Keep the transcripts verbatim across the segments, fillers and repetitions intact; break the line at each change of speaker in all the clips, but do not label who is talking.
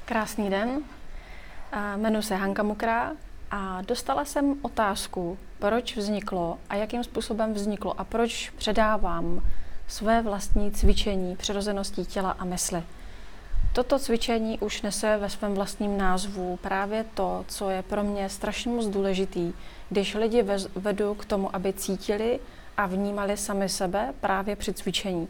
Krásný den, jmenuji se Hanka Mokrá a dostala jsem otázku, proč vzniklo a jakým způsobem vzniklo a proč předávám své vlastní cvičení přirozeností těla a mysli. Toto cvičení už nese ve svém vlastním názvu právě to, co je pro mě strašně moc důležitý, když lidi vedu k tomu, aby cítili a vnímali sami sebe právě při cvičení.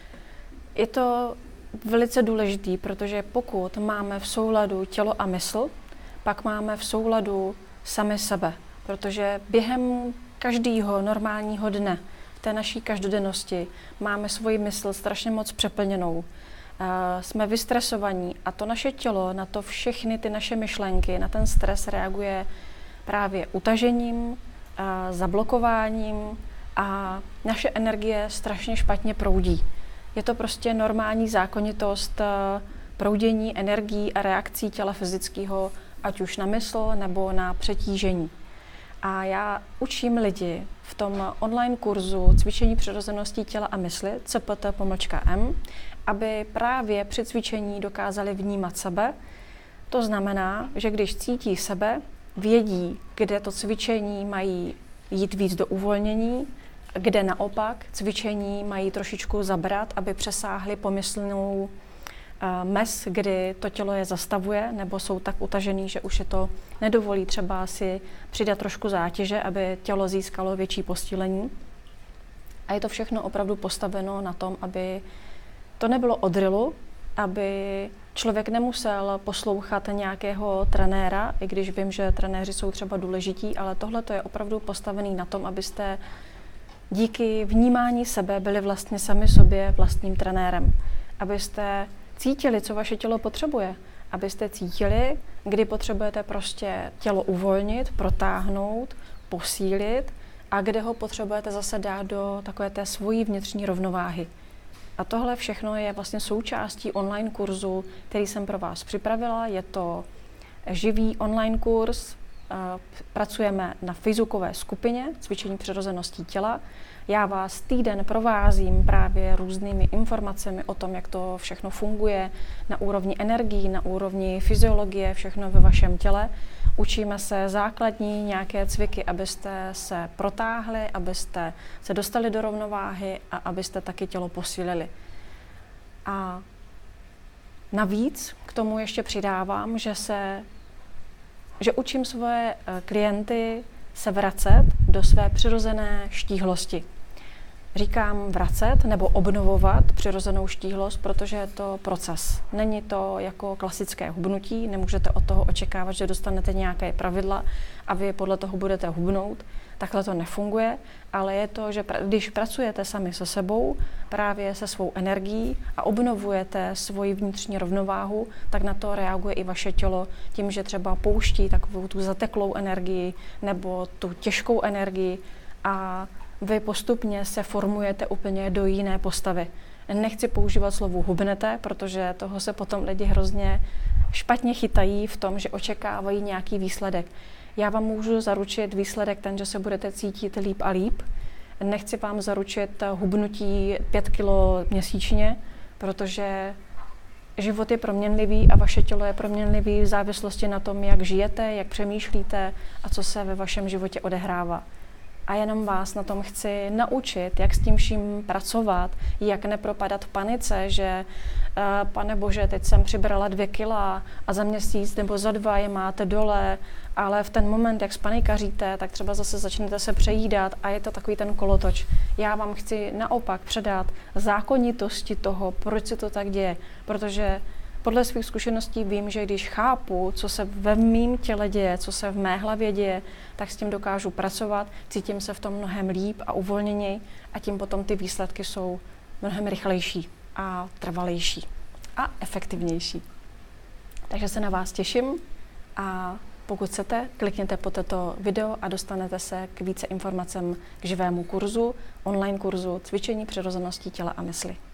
Je to velice důležitý, protože pokud máme v souladu tělo a mysl, pak máme v souladu sami sebe, protože během každého normálního dne v té naší každodennosti máme svoji mysl strašně moc přeplněnou. Uh, jsme vystresovaní a to naše tělo na to všechny ty naše myšlenky, na ten stres reaguje právě utažením, uh, zablokováním a naše energie strašně špatně proudí. Je to prostě normální zákonitost proudění energií a reakcí těla fyzického, ať už na mysl nebo na přetížení. A já učím lidi v tom online kurzu cvičení přirozeností těla a mysli, C P T pomlčka M, aby právě při cvičení dokázali vnímat sebe. To znamená, že když cítí sebe, vědí, kde to cvičení mají jít víc do uvolnění, kde naopak cvičení mají trošičku zabrat, aby přesáhli pomyslnou uh, mez, kdy to tělo je zastavuje, nebo jsou tak utažený, že už je to nedovolí třeba si přidat trošku zátěže, aby tělo získalo větší posílení. A je to všechno opravdu postaveno na tom, aby to nebylo o drillu, aby člověk nemusel poslouchat nějakého trenéra, i když vím, že trenéři jsou třeba důležití, ale tohle to je opravdu postavený na tom, abyste díky vnímání sebe byli vlastně sami sobě vlastním trenérem. Abyste cítili, co vaše tělo potřebuje. Abyste cítili, kdy potřebujete prostě tělo uvolnit, protáhnout, posílit a kde ho potřebujete zase dát do takové té svojí vnitřní rovnováhy. A tohle všechno je vlastně součástí online kurzu, který jsem pro vás připravila. Je to živý online kurz. Pracujeme na facebookové skupině cvičení přirozeností těla. Já vás týden provázím právě různými informacemi o tom, jak to všechno funguje na úrovni energií, na úrovni fyziologie, všechno ve vašem těle. Učíme se základní nějaké cviky, abyste se protáhli, abyste se dostali do rovnováhy a abyste taky tělo posílili. A navíc k tomu ještě přidávám, že se že učím svoje klienty se vracet do své přirozené štíhlosti. Říkám vracet nebo obnovovat přirozenou štíhlost, protože je to proces. Není to jako klasické hubnutí, nemůžete od toho očekávat, že dostanete nějaké pravidla a vy podle toho budete hubnout. Takhle to nefunguje, ale je to, že když pracujete sami se sebou, právě se svou energií a obnovujete svoji vnitřní rovnováhu, tak na to reaguje i vaše tělo tím, že třeba pouští takovou tu zateklou energii nebo tu těžkou energii a vy postupně se formujete úplně do jiné postavy. Nechci používat slovo hubnete, protože toho se potom lidi hrozně špatně chytají v tom, že očekávají nějaký výsledek. Já vám můžu zaručit výsledek ten, že se budete cítit líp a líp. Nechci vám zaručit hubnutí pět kilo měsíčně, protože život je proměnlivý a vaše tělo je proměnlivý v závislosti na tom, jak žijete, jak přemýšlíte a co se ve vašem životě odehrává. A jenom vás na tom chci naučit, jak s tím vším pracovat, jak nepropadat v panice, že uh, pane bože, teď jsem přibrala dvě kila a za měsíc nebo za dva je máte dole, ale v ten moment, jak spanikaříte, tak třeba zase začnete se přejídat a je to takový ten kolotoč. Já vám chci naopak předat zákonitosti toho, proč se to tak děje, protože podle svých zkušeností vím, že když chápu, co se ve mým těle děje, co se v mé hlavě děje, tak s tím dokážu pracovat, cítím se v tom mnohem líp a uvolněněji a tím potom ty výsledky jsou mnohem rychlejší a trvalejší a efektivnější. Takže se na vás těším a pokud chcete, klikněte po toto video a dostanete se k více informacím k živému kurzu, online kurzu cvičení přirozeností těla a mysli.